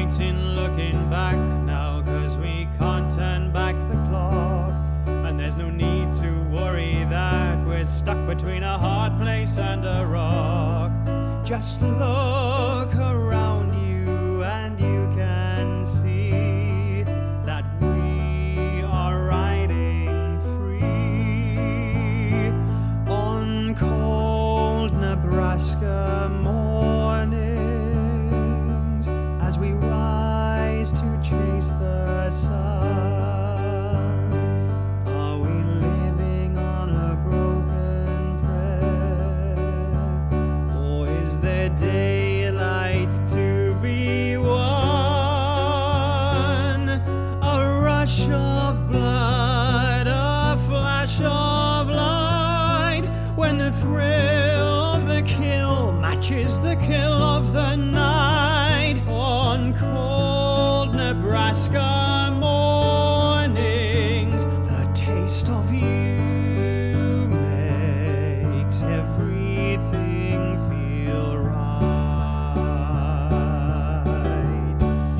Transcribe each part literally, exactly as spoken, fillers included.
point in looking back now, 'cause we can't turn back the clock. And there's no need to worry that we're stuck between a hard place and a rock. Just look around you and you can see that we are riding free on cold Nebraska mornings as we rise to chase the sun. Are we living on a broken prayer, or is there daylight to be won? A rush of blood, a flash of light, when the thrill of the kill matches the kill of the night. On cold Nebraska mornings, the taste of you makes everything feel right.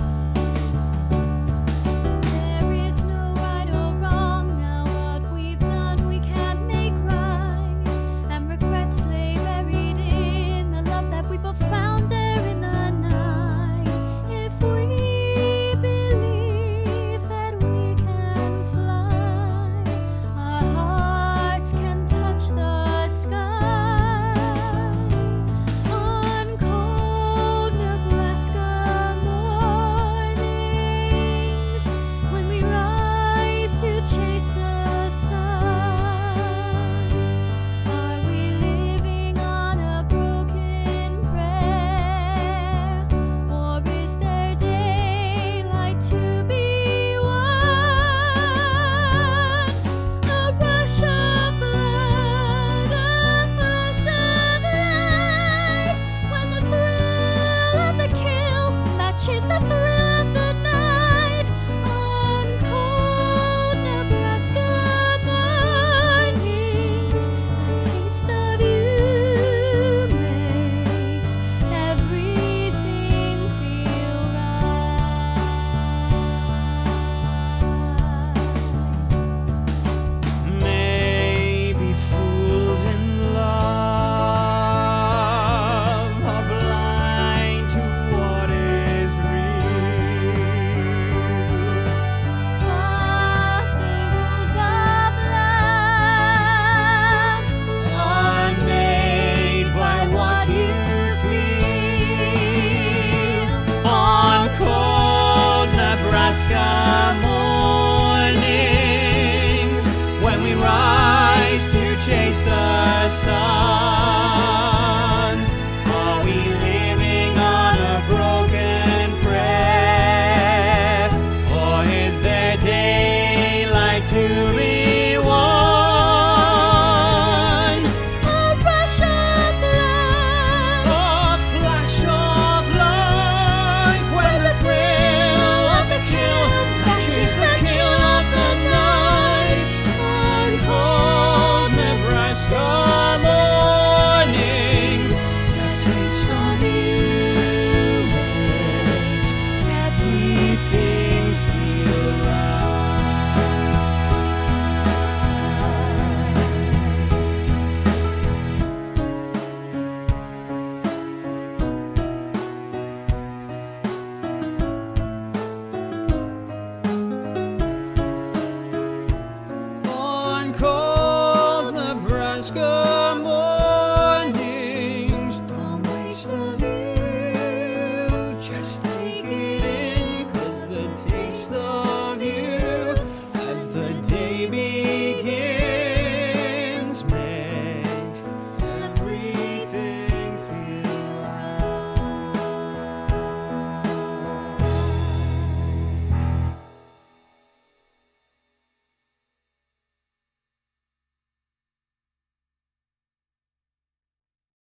There is no right or wrong. Now what we've done we can't make right, and regrets lay buried in the love that we both found there in the night. If we believe that we can fly, our hearts can touch the sky. On cold Nebraska mornings, when we rise to chase the sun, are we living on a broken prayer, or is there daylight to be won? A rush of blood, a flash of light, when the thrill of the kill matches the thrill of the night. On cold Nebraska mornings, the taste of you makes everything feel right. Maybe fools in love are blind to what is real. But the rules of love are made by what you feel. On cold Nebraska mornings, when we rise to chase the sun, are we living on a broken prayer, or is there daylight to be won? A rush of blood, A flash of light, when the thrill of the kill matches the kill of the night. On cold Nebraska mornings, the taste of you makes everything feel right. On cold Nebraska